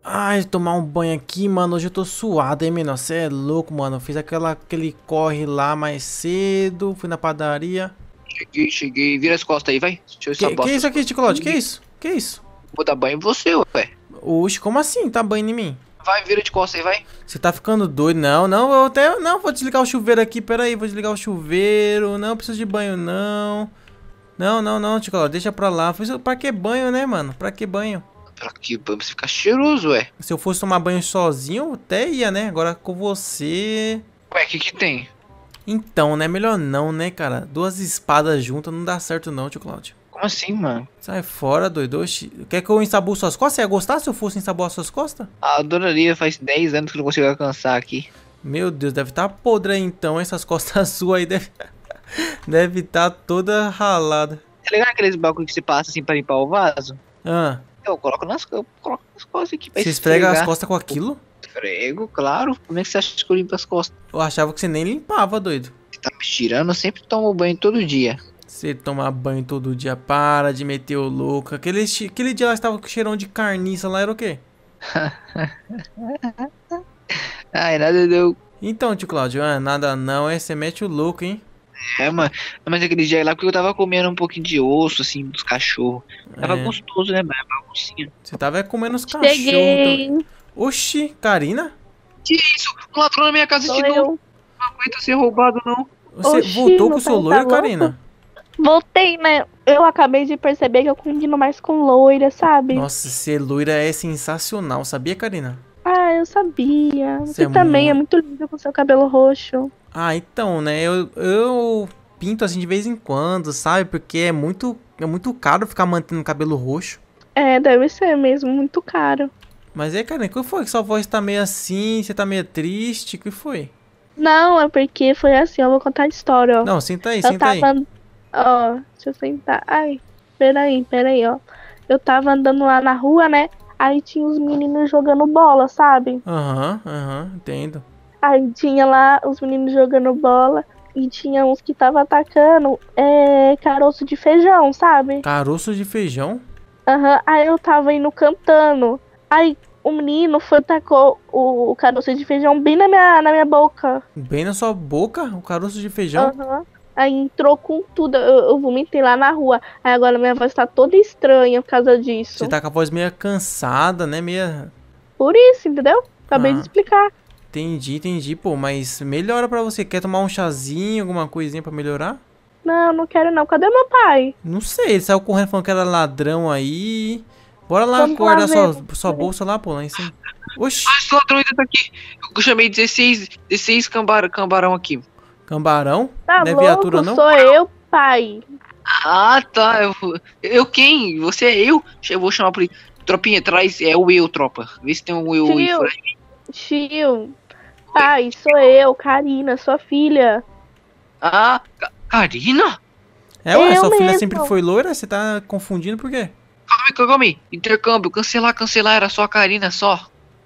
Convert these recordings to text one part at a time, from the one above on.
Ai, tomar um banho aqui, mano. Hoje eu tô suado, hein, menor. Cê é louco, mano. Eu fiz aquele corre lá mais cedo. Fui na padaria. Cheguei. Vira as costas aí, vai. Deixa eu Que sabar isso suas aqui, costas Ticolode? Que aqui. isso? Que isso? Vou dar banho em você, ué. Oxe, como assim? Tá banho em mim? Vai, vira de costas aí, vai. Você tá ficando doido? Não, não, eu até. Não, vou desligar o chuveiro aqui. Pera aí, vou desligar o chuveiro. Não preciso de banho, não. Não, não, não, Ticolode. Deixa pra lá. Pra que banho, né, mano? Pra que banho? Pra que banho? Você ficar cheiroso, ué. Se eu fosse tomar banho sozinho, eu até ia, né? Agora com você. Ué, o que tem? Então, né? Melhor não, né, cara? Duas espadas juntas não dá certo, não, tio Cláudio. Como assim, mano? Sai fora, doido. Oxi. Quer que eu ensaboe suas costas? Você ia gostar se eu fosse ensaboar suas costas? Ah, adoraria, faz 10 anos que eu não consigo alcançar aqui. Meu Deus, deve estar podre aí então. Essas costas suas aí deve estar toda ralada. Tá ligado aqueles bagulho que você passa assim pra limpar o vaso? Ah, Eu coloco nas costas aqui pra você esfrega as esfregar. costas com aquilo? Esfrego, claro. Como é que você acha que eu limpo as costas? Eu achava que você nem limpava, doido. Você tá me tirando? Eu sempre tomo banho todo dia. Você toma banho todo dia, para de meter o louco. Aquele dia lá que tava com cheirão de carniça lá era o quê? Ai, nada deu. Então, tio Cláudio, nada não, você mete o louco, hein? É, mano. Mas aquele dia lá, porque eu tava comendo um pouquinho de osso, assim, dos cachorros. Tava É, gostoso, né, mano? Baguncinha. você tava comendo os cachorros também. Cheguei, Oxi, Karina? Que isso? Um ladrão na minha casa sou de novo. eu. Não aguento ser roubado, não. Você Oxi, voltou com meu o seu pai tá loiro, louco? Karina? Voltei, né? Eu acabei de perceber que eu combino mais com loira, sabe? Nossa, ser loira é sensacional, sabia, Karina? Ah, eu sabia. Você Você é também é muito... muito linda com seu cabelo roxo. Ah, então, né? Eu pinto assim de vez em quando, sabe? Porque é muito caro ficar mantendo o cabelo roxo. É, deve ser mesmo, muito caro. Mas aí, Karina, o que foi que sua voz tá meio assim? Você tá meio triste? O que foi? Não, é porque foi assim, eu vou contar a história, ó. Não, senta aí, Eu senta aí. tava. Ó, deixa eu sentar. Ai, peraí, ó. Eu tava andando lá na rua, né? Aí tinha os meninos jogando bola, sabe? Aham, entendo. Aí tinha lá os meninos jogando bola e tinha uns que tava atacando caroço de feijão, sabe? Caroço de feijão? Aham, aí eu tava indo cantando. Aí o menino foi tacou o caroço de feijão bem na minha boca. Bem na sua boca? O caroço de feijão? Aham. Aí entrou com tudo. Eu vomitei lá na rua. Aí agora minha voz tá toda estranha por causa disso. Você tá com a voz meio cansada, né? Meia... Por isso, entendeu? Acabei de Ah, explicar. entendi, pô. Mas melhora pra você. Quer tomar um chazinho, alguma coisinha pra melhorar? Não, não quero não. Cadê meu pai? Não sei, ele saiu correndo falando que era ladrão aí. Bora lá Vamos lá guardar ver. sua bolsa lá, pô, lá em cima. Oxi, Ah, esse ladrão ainda tá aqui. Eu chamei 16 camarão aqui. cambarão? Tá Não é viatura, louco? não? Sou eu, pai. Ah, tá. Eu quem? Você é eu? Eu vou chamar por aí. Tropinha, traz. É o eu, tropa. Vê se tem um eu aí Tio, fora. tio. Pai, sou eu, Karina, sua filha. Ah, Karina? É, ué, Eu sua filha mesmo. sempre foi loira? Você tá confundindo por quê? Calma aí. Intercâmbio. Cancelar. Era só a Karina, só.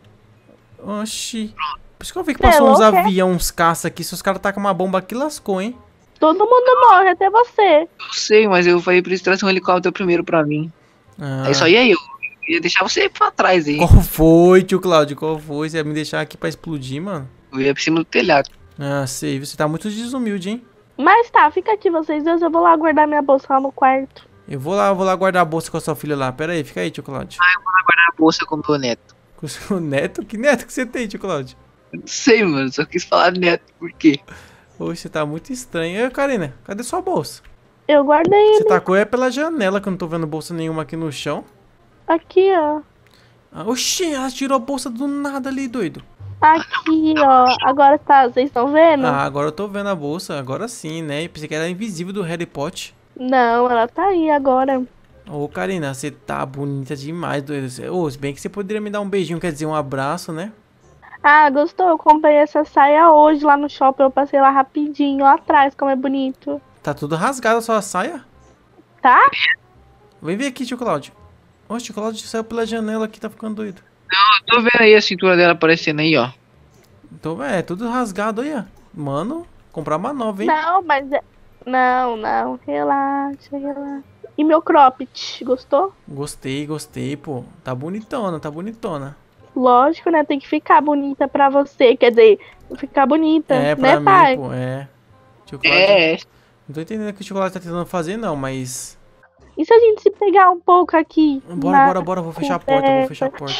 Oxi. Por isso que eu vi que Cê é passou uns louco, é? aviões, uns caça aqui. Se os caras tacam uma bomba aqui, lascou, hein? Todo mundo morre, até você. Eu sei, mas eu falei pra eles trazerem um helicóptero primeiro pra mim. Aí só Ah. ia eu. Eu ia deixar você pra trás aí. Qual foi, tio Cláudio? Qual foi? Você ia me deixar aqui pra explodir, mano? Eu ia pra cima do telhado. Ah, sei. Você tá muito desumilde, hein? Mas tá, fica aqui vocês dois, eu vou lá guardar minha bolsa lá no quarto. Eu vou lá guardar a bolsa com a sua filha lá. Pera aí, fica aí, tio Cláudio. Guardar a bolsa com o meu neto. Com o seu neto? Que neto que você tem, tio Cláudio? Eu não sei, mano. Só quis falar neto. Por quê? Oxe, tá muito estranho. Ô, Karina, cadê sua bolsa? Eu guardei Você ele tacou é pela janela, que eu não tô vendo bolsa nenhuma aqui no chão. aqui, ó. Ah, oxi, ela tirou a bolsa do nada ali, doido. Aqui, ó. Agora tá, vocês estão vendo? Ah, agora eu tô vendo a bolsa, agora sim, né? Pensei que era invisível do Harry Potter. Não, ela tá aí agora. Ô, Karina, você tá bonita demais, doido. Ô, se bem que você poderia me dar um beijinho, quer dizer, um abraço, né? Ah, gostou? Eu comprei essa saia hoje lá no shopping. Eu passei lá rapidinho, lá atrás, como é bonito. Tá tudo rasgado a sua saia? Tá? Vem ver aqui, tio Cláudio. Oxe, tio Cláudio saiu pela janela aqui, tá ficando doido. Eu tô vendo aí a cintura dela aparecendo aí, ó. Então, é tudo rasgado aí, ó. Mano, comprar uma nova, hein? Não, mas é. Não, não. Relaxa. E meu cropped, gostou? Gostei, pô. Tá bonitona, tá bonitona. Lógico, né? Tem que ficar bonita pra você. Quer dizer, ficar bonita, É, né, pra mim, pai? pô, é. Tio Cláudio, É, não tô entendendo o que o Tio Cláudio tá tentando fazer, não, mas... E se a gente se pegar um pouco aqui? Bora, vou fechar a porta, vou fechar a porta.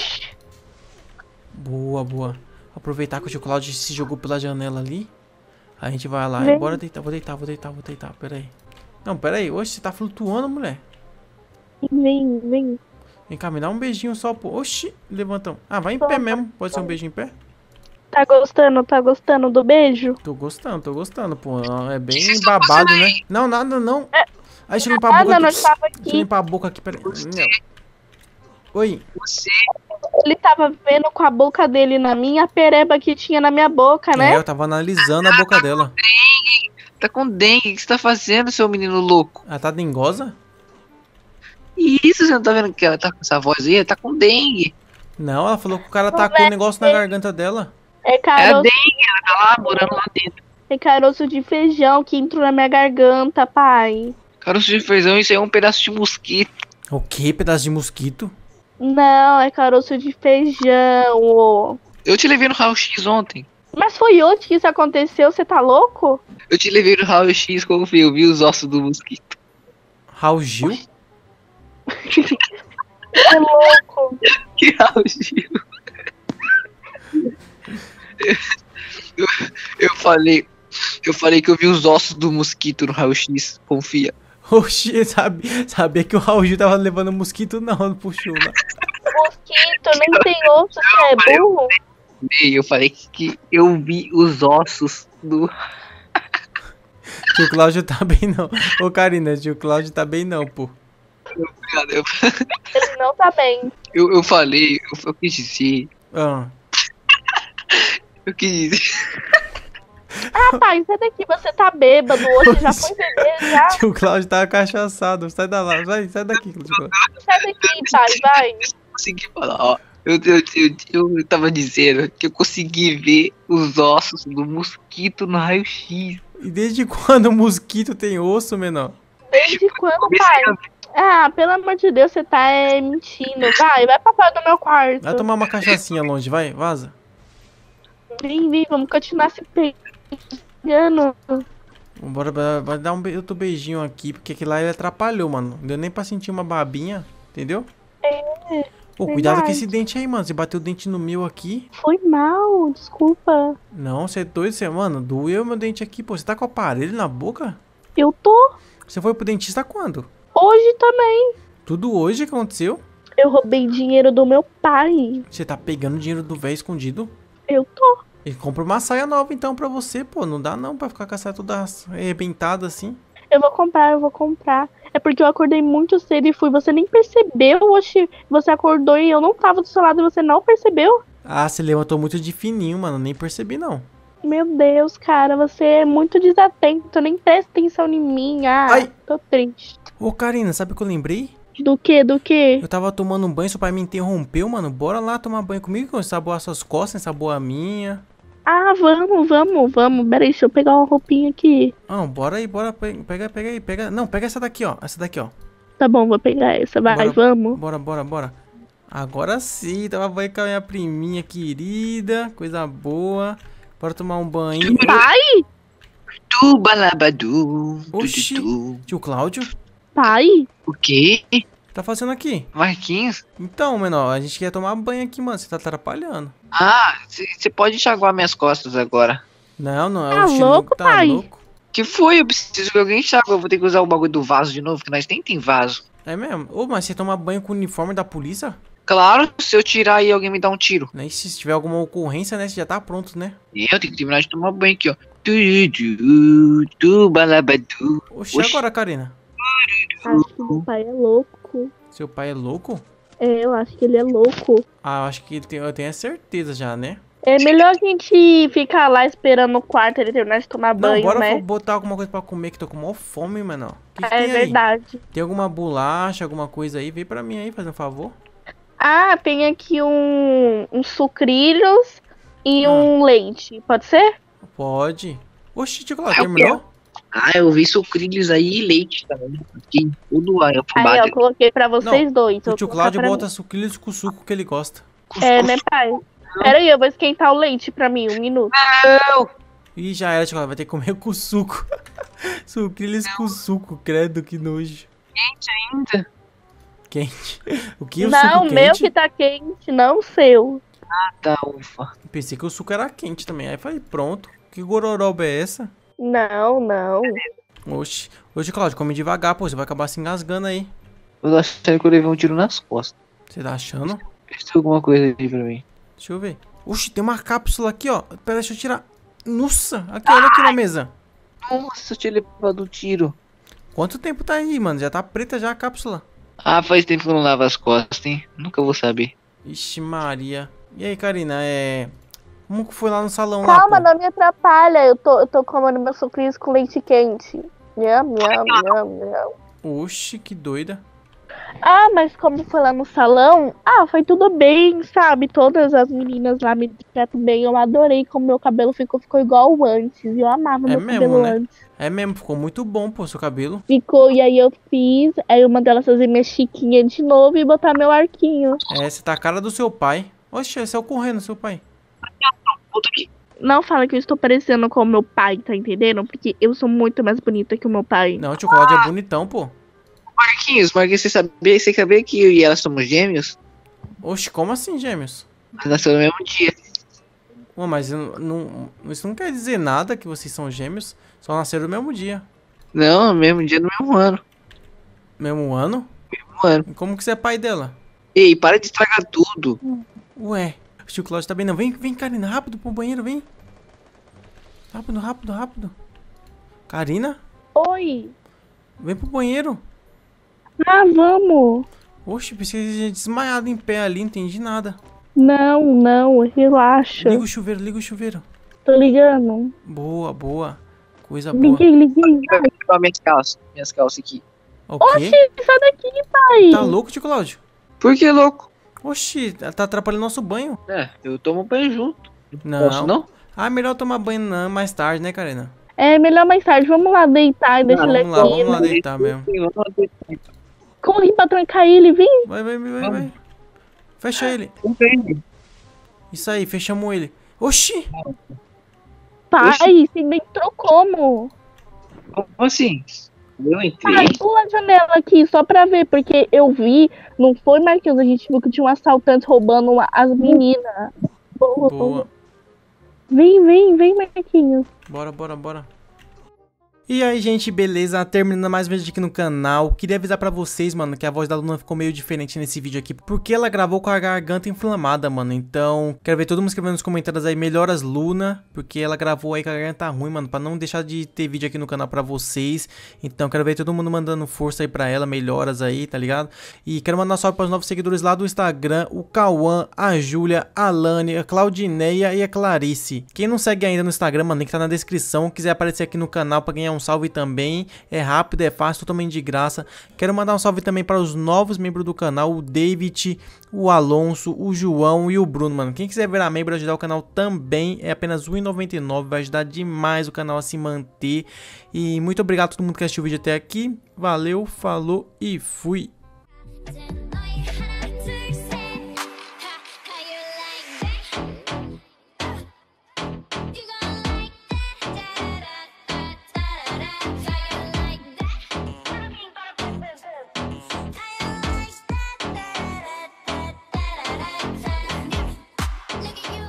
Boa. Aproveitar que o Tio Cláudio se jogou pela janela ali. A gente vai lá, Vem. bora deitar, vou deitar, pera aí. Não, pera aí, oxe, você tá flutuando, mulher. Vem. Vem cá, me dá um beijinho só, pô. Oxi, levantamos. Ah, vai em pé mesmo, pode ser um beijinho em pé? Tá gostando do beijo? Tô gostando, pô. É bem babado, né? Não, nada, não. Aí, deixa eu limpar a boca Não aqui. tava Deixa eu aqui. limpar a boca aqui, pera aí. Não. Oi. você, Ele tava vendo com a boca dele na minha, a pereba que tinha na minha boca, É, né? eu tava analisando a boca dela. tá com dengue. O que você tá fazendo, seu menino louco? Ela tá dengosa? Isso, você não tá vendo que ela tá com essa voz aí? Ela tá com dengue. Não, ela falou que o cara tacou um negócio na garganta dela. É É a caroço, dengue, ela tá lá, morando lá dentro. é caroço de feijão que entrou na minha garganta, pai. Caroço de feijão, isso aí é um pedaço de mosquito. O quê? Pedaço de mosquito? Não, é caroço de feijão, ô. Eu te levei no raio-x ontem. Mas foi ontem que isso aconteceu, você tá louco? Eu te levei no raio-x, como eu vi os ossos do mosquito. Raul Gil? É louco. Que raio-x? Eu falei que eu vi os ossos do mosquito no raio-x, confia. Oxi, sabia que o Raul Gil tava levando mosquito não, puxou lá. Mosquito nem tem osso, você é burro? Eu falei que eu vi os ossos do... Tio Cláudio tá bem não. Ô Karina, tio Cláudio tá bem não, pô. Ele não tá bem. Eu falei, eu quis dizer... Ah. Eu quis dizer... Ah, pai, sai daqui, você tá bêbado hoje, já foi beber, já. Tio Cláudio tá cachaçado. Sai da lá, sai daqui, tio Cláudio. Sai daqui, pai, vai. Eu consegui falar, ó. Eu tava dizendo que eu consegui ver os ossos do mosquito no raio-x. E desde quando o mosquito tem osso, menor? Desde quando, pai? Ah, pelo amor de Deus, você tá mentindo. Vai pra fora do meu quarto. Vai tomar uma cachaçinha longe, vai, vaza. Vem, vamos continuar se pegando. Bora dar outro beijinho aqui, porque aquele lá ele atrapalhou, mano. Não deu nem pra sentir uma babinha, entendeu? Pô, cuidado com verdade. esse dente aí, mano. Você bateu o dente no meu aqui. Foi mal, desculpa. Não, você é doido, mano, doeu meu dente aqui, pô. Você tá com o aparelho na boca? Eu tô. Você foi pro dentista quando? Hoje também. Tudo hoje que aconteceu? Eu roubei dinheiro do meu pai. Você tá pegando dinheiro do velho escondido? Eu tô. E compra uma saia nova então pra você, pô. Não dá não pra ficar com a saia toda arrebentada assim. Eu vou comprar. É porque eu acordei muito cedo e fui. Você nem percebeu, oxi. Você acordou e eu não tava do seu lado e você não percebeu? Ah, você levantou muito de fininho, mano. Nem percebi não. Meu Deus, cara, você é muito desatento. Nem presta atenção em mim. Ah, Ai. tô triste. Ô, Karina, sabe o que eu lembrei? Do que? Eu tava tomando um banho, seu pai me interrompeu, mano. Bora lá tomar banho comigo, ensaboar suas costas, ensaboar a minha. Ah, vamos. Peraí, deixa eu pegar uma roupinha aqui. Não, bora aí, bora. Pega aí, pega. Não, pega essa daqui, ó. Essa daqui, ó. Tá bom, vou pegar essa. Vai, Bora. vamos. Bora. Agora sim, tava banho com a minha priminha querida. Coisa boa. Bora tomar um banho. Pai? Tu balabadu. Oxi. Tu. Tio Cláudio, O quê? tá fazendo aqui? Marquinhos? Então, menor, a gente quer tomar banho aqui, mano. Você tá atrapalhando. Ah, você pode enxaguar minhas costas agora. Não, é Tá o estilo louco, tá pai? louco. Que foi? Eu preciso que alguém enxague. Eu vou ter que usar o bagulho do vaso de novo, que nós nem tem vaso. É mesmo? Ô, mas você toma banho com o uniforme da polícia? Claro, se eu tirar aí alguém me dá um tiro. Né? E se tiver alguma ocorrência, né? Você já tá pronto, né? Eu tenho que terminar de tomar banho aqui, ó. Tu balabadu. Oxi, Oxi. agora, Karina. Acho que meu pai é louco. Seu pai é louco? É, eu acho que ele é louco. Ah, eu acho que eu tenho a certeza já, né? É melhor a gente ficar lá esperando no quarto ele terminar de tomar Não, banho, bora né? botar alguma coisa pra comer, que tô com maior fome, mano. O que É tem aí? verdade. Tem alguma bolacha, alguma coisa aí? Vem pra mim aí, faz um favor. Ah, tem aqui um sucrilhos e um leite. Pode ser? Pode. Oxi, tio Cláudio, Ah, eu terminou? Ah, eu vi sucrilhos aí e leite também. Aqui, tudo aí Aí, afobado. ó, coloquei pra vocês dois. O Vou tio colocar Cláudio pra bota mim. sucrilhos com suco que ele gosta. É, né, pai? Pera aí, eu vou esquentar o leite pra mim, 1 minuto. Não! Ih, já era, chocolate. Vai ter que comer com suco. Sucrilhos com suco, credo, que nojo. Ainda. Quente. O que? O Não, suco meu quente? que tá quente, não o seu. Tá, ufa. Pensei que o suco era quente também. Aí falei, pronto. Que gororoba é essa? Não, não. Oxi. Oxe, Cláudio, come devagar, pô. Você vai acabar se engasgando aí. Eu tô achando que eu levei um tiro nas costas. Você tá achando? Tem alguma coisa aí pra mim. Deixa eu ver. Oxi, tem uma cápsula aqui, ó. Pera, deixa eu tirar. Nossa, aqui, olha aqui na mesa. Nossa, eu tinha levado um tiro. Quanto tempo tá aí, mano? Já tá preta já a cápsula. Ah, faz tempo que eu não lavo as costas, hein? Nunca vou saber. Ixi, Maria. E aí, Karina, como que foi lá no salão lá, Calma, pô? não me atrapalha. Eu tô comendo meu sucrilhos com leite quente. Nham, nham, nham, nham. Oxi, que doida. Ah, mas como foi lá no salão, foi tudo bem, sabe? Todas as meninas lá me tratam bem. Eu adorei como meu cabelo ficou igual antes. Eu amava É meu mesmo, cabelo né? antes. É mesmo, ficou muito bom, pô, seu cabelo. Ficou, e aí eu fiz. Aí uma delas fazer minha chiquinha de novo e botar meu arquinho. Você tá a cara do seu pai. Oxe, esse é o correndo, seu pai. Puta que... Não fala que eu estou parecendo com o meu pai, tá entendendo? Porque eu sou muito mais bonita que o meu pai. Não, o chocolate é bonitão, pô. Marquinhos, você sabia que eu e ela somos gêmeos? Oxe, como assim, gêmeos? Você nasceu no mesmo dia. Ué, mas isso não quer dizer nada que vocês são gêmeos. Só nasceram no mesmo dia. Não, no mesmo dia, no mesmo ano. Mesmo ano? Mesmo ano. E como que você é pai dela? Ei, para de estragar tudo. Ué, o tio Cláudio tá bem não. Vem, Karina, rápido pro banheiro, vem. Rápido, rápido, rápido. Karina, Oi. vem pro banheiro. Ah, vamos. Oxe, pensei que você tinha desmaiado em pé ali, não entendi nada. Não, relaxa. Liga o chuveiro, liga o chuveiro. Tô ligando. Boa, boa. Coisa boa. Liguei. Olha minhas calças aqui. O quê? Oxi, sai daqui, pai. Tá louco, tio Cláudio? Por que, louco? Oxi, tá atrapalhando nosso banho. É, eu tomo banho junto. Não. Posso não? Ah, melhor tomar banho não, mais tarde, né, Karina? É melhor mais tarde. Vamos lá deitar e deixa ele Vamos lá aqui. deitar mesmo. Corre pra trancar ele, vem. Vai. Fecha ele. Isso aí, fechamos ele. Oxi! Pai, você entrou como? Como assim? Eu entrei? Pai, pula a janela aqui só pra ver, porque eu vi, não foi, Marquinhos, a gente viu que tinha um assaltante roubando as meninas. Boa. Vem, Marquinhos. Bora. E aí, gente, beleza? Terminando mais um vídeo aqui no canal. Queria avisar pra vocês, mano, que a voz da Luna ficou meio diferente nesse vídeo aqui, porque ela gravou com a garganta inflamada, mano. Então, quero ver todo mundo escrevendo nos comentários aí, melhoras Luna, porque ela gravou aí com a garganta ruim, mano, pra não deixar de ter vídeo aqui no canal pra vocês. Então, quero ver todo mundo mandando força aí pra ela, melhoras aí, tá ligado? E quero mandar um salve pros novos seguidores lá do Instagram, o Cauã, a Júlia, a Lani, a Claudineia e a Clarice. Quem não segue ainda no Instagram, mano, link tá na descrição. Quiser aparecer aqui no canal pra ganhar um salve também, é rápido, é fácil, totalmente de graça. Quero mandar um salve também para os novos membros do canal, o David, o Alonso, o João e o Bruno, mano. Quem quiser virar membro e ajudar o canal também, é apenas R$ 1,99, vai ajudar demais o canal a se manter. E muito obrigado a todo mundo que assistiu o vídeo até aqui. Valeu, falou e fui! Look at you.